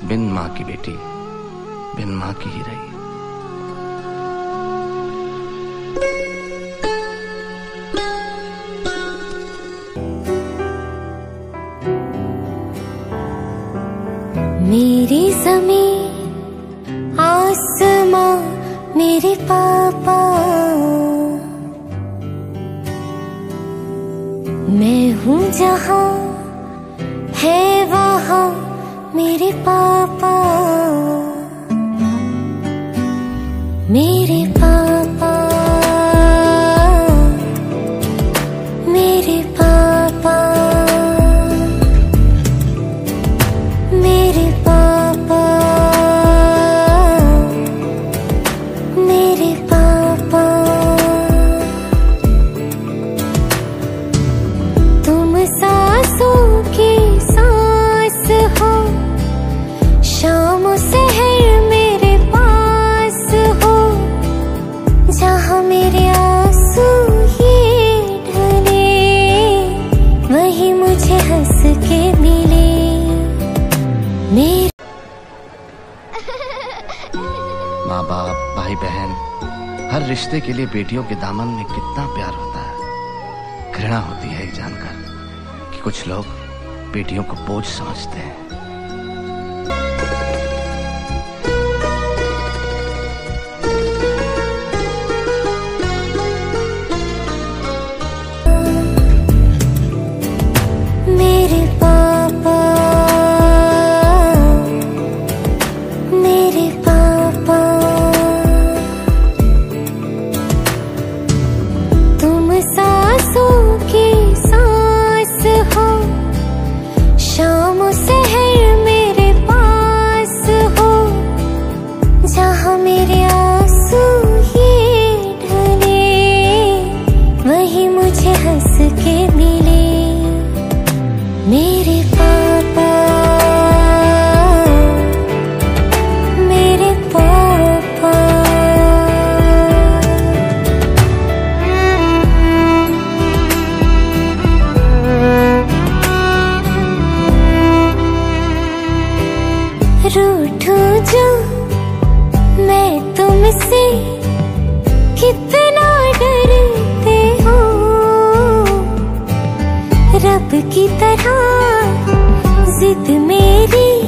बिन माँ की बेटी बिन माँ की ही रही। मेरी ज़मीन आसमां मेरे पापा, मैं हूँ जहाँ है वहाँ मेरे पापा। मेरे पापा, मेरे पापा, मेरे पापा, मेरे पापा। तुम सांसों की सांस हो, शाम सहर मेरे पास हो, जहाँ मेरे आंसू ये ढले वही मुझे हंस के मिले। माँ बाप, भाई बहन, हर रिश्ते के लिए बेटियों के दामन में कितना प्यार होता है। घृणा होती है ये जानकर कि कुछ लोग बेटियों को बोझ समझते हैं। मेरे पापा, मेरे पापा, तुम सांसों की सांस हो, शाम सहर मेरे पास हो, जहाँ मेरे आंसू ये ढले वही मुझे हंस के मिले। मेरे पापा, मेरे पापा। रूठूं जो मैं तुमसे कितना डरते हो, रब की तरह जिद मेरी